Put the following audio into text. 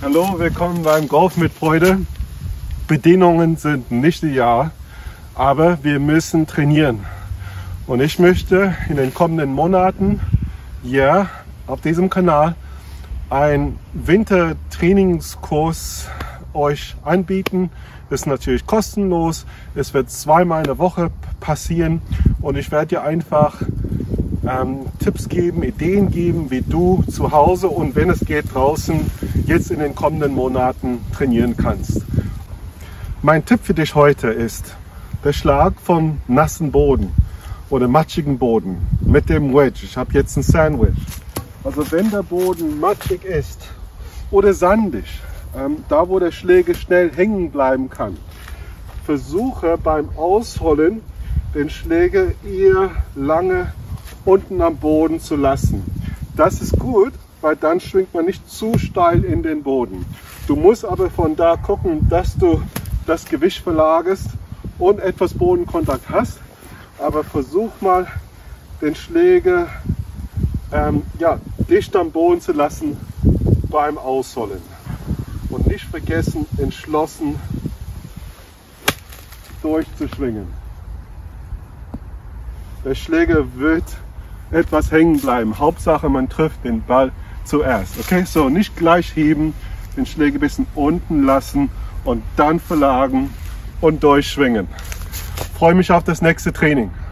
Hallo, willkommen beim Golf mit Freude. Bedingungen sind nicht ideal, aber wir müssen trainieren. Und ich möchte in den kommenden Monaten hier auf diesem Kanal einen Wintertrainingskurs euch anbieten. Das ist natürlich kostenlos. Es wird zweimal in der Woche passieren und ich werde dir einfach Tipps geben, Ideen geben, wie du zu Hause und wenn es geht draußen jetzt in den kommenden Monaten trainieren kannst. Mein Tipp für dich heute ist der Schlag von nassen Boden oder matschigen Boden mit dem Wedge. Ich habe jetzt ein Sandwich. Also wenn der Boden matschig ist oder sandig, da wo der Schläger schnell hängen bleiben kann, versuche beim Ausholen den Schläger eher lange unten am Boden zu lassen. Das ist gut, weil dann schwingt man nicht zu steil in den Boden. Du musst aber von da gucken, dass du das Gewicht verlagerst und etwas Bodenkontakt hast. Aber versuch mal den Schläger dicht am Boden zu lassen beim Ausholen. Und nicht vergessen, entschlossen durchzuschwingen. Der Schläger wird etwas hängen bleiben. Hauptsache, man trifft den Ball zuerst. Okay, so nicht gleich heben, den Schläger ein bisschen unten lassen und dann verlagern und durchschwingen. Ich freue mich auf das nächste Training.